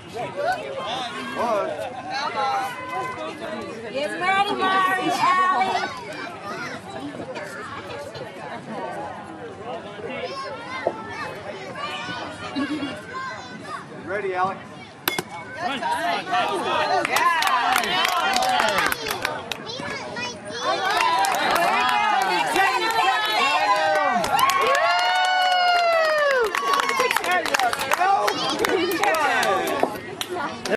Get ready, Mari, Allie. Ready, Alex? Run. Yeah.